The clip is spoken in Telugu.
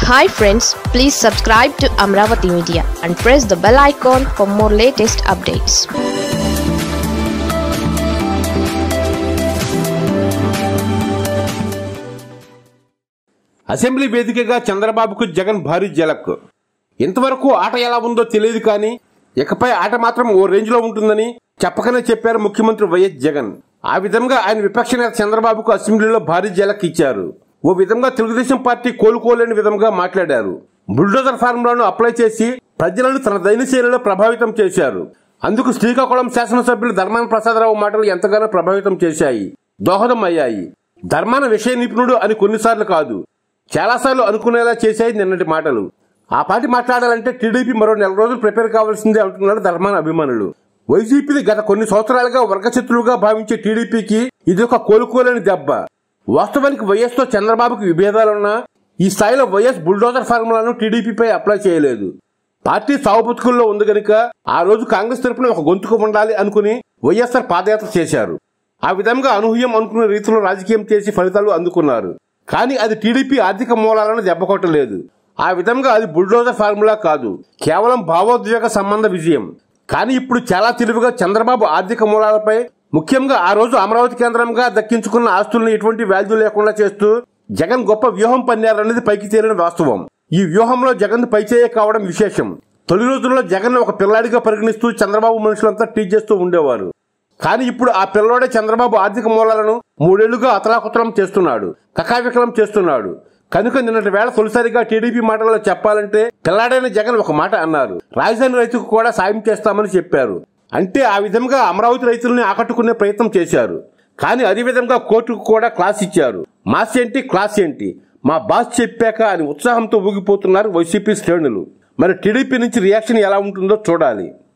Hi friends, please subscribe to Amaravathi Media and press the bell icon for more latest updates. Assembly వేదికగా చంద్రబాబుకు జగన్ భారీ జలక్. ఇంతవరకు ఆట ఎలా ఉందో తెలియదు కానీ ఇకపై ఆట మాత్రం ఓ రేంజ్ లో ఉంటుందని చెప్పకనే చెప్పారు ముఖ్యమంత్రి వైఎస్ జగన్. ఆ విధంగా ఆయన విపక్ష నేత చంద్రబాబుకు అసెంబ్లీలో భారీ జలక్ ఇచ్చారు. ఓ విధంగా తెలుగుదేశం పార్టీ కోలుకోలేని విధంగా మాట్లాడారు. బుల్డోజర్ ఫార్ములాను అప్లై చేసి ప్రజలను తన దైనశైలిలో ప్రభావితం చేశారు. అందుకు శ్రీకాకుళం శాసనసభ్యులు ధర్మాన ప్రసాదరావు మాటలు ఎంతగానో ప్రభావితం చేశాయి, దోహదం అయ్యాయి. ధర్మాన విషయ నిపుణుడు అని కొన్నిసార్లు కాదు, చాలాసార్లు అనుకునేలా చేశాయి నిన్నటి మాటలు. ఆ పార్టీ మాట్లాడాలంటే టీడీపీ మరో 4 రోజులు ప్రిపేర్ కావాల్సిందే అంటున్నారు ధర్మాన అభిమానులు. వైసీపీని గత కొన్ని సంవత్సరాలుగా వర్గశత్రువుగా భావించే టీడీపీకి ఇది ఒక కోలుకోలేని దెబ్బ. వాస్తవానికి వైఎస్ తో చంద్రబాబుకి విభేదాలున్నా ఈ స్థాయిలో వైఎస్ బుల్డోజర్ ఫార్ములాను టీడీపీపై అప్లై చేయలేదు. పార్టీ సాగుబతుకుల్లో ఉంది గనుక ఆ రోజు కాంగ్రెస్ తరపున ఒక గొంతుకు ఉండాలి అనుకుని వైఎస్ఆర్ పాదయాత్ర చేశారు. ఆ విధంగా అనూహ్యం అనుకునే రీతిలో రాజకీయం చేసి ఫలితాలు అందుకున్నారు. కానీ అది టీడీపీ ఆర్థిక మూలాలను దెబ్బకొట్టలేదు. ఆ విధంగా అది బుల్డోజర్ ఫార్ములా కాదు, కేవలం భావోద్వేగ సంబంధ విజయం. కానీ ఇప్పుడు చాలా తెలివిగా చంద్రబాబు ఆర్థిక మూలాలపై, ముఖ్యంగా ఆ రోజు అమరావతి కేంద్రంగా దక్కించుకున్న ఆస్తులను ఎటువంటి వాల్యూ లేకుండా చేస్తూ జగన్ గొప్ప వ్యూహం పన్నారనేది పైకి తేలిన వాస్తవం. ఈ వ్యూహంలో జగన్ పైచేయ కావడం విశేషం. తొలి రోజుల్లో జగన్ ఒక పిల్లాడిగా పరిగణిస్తూ చంద్రబాబు మనుషులంతా టీచ్ చేస్తూ ఉండేవారు. కానీ ఇప్పుడు ఆ పిల్లోడే చంద్రబాబు ఆర్థిక మూలాలను 3 ఏళ్లుగా అతలాకుతలం చేస్తున్నాడు, కకావికలం చేస్తున్నాడు. కనుక నిన్నటి వేళ తొలిసారిగా టీడీపీ మాటల్లో చెప్పాలంటే పిల్లాడైన జగన్ ఒక మాట అన్నారు. రాజధాని రైతుకు కూడా సాయం చేస్తామని చెప్పారు. అంటే ఆ విధంగా అమరావతి రైతుల్ని ఆకట్టుకునే ప్రయత్నం చేశారు. కానీ అదే విధంగా కోర్టుకు కూడా క్లాస్ ఇచ్చారు. మాస్ ఏంటి, క్లాస్ ఏంటి, మా బాస్ చెప్పాక అని ఉత్సాహంతో ఊగిపోతున్నారు వైసీపీ శ్రేణులు. మరి టీడీపీ నుంచి రియాక్షన్ ఎలా ఉంటుందో చూడాలి.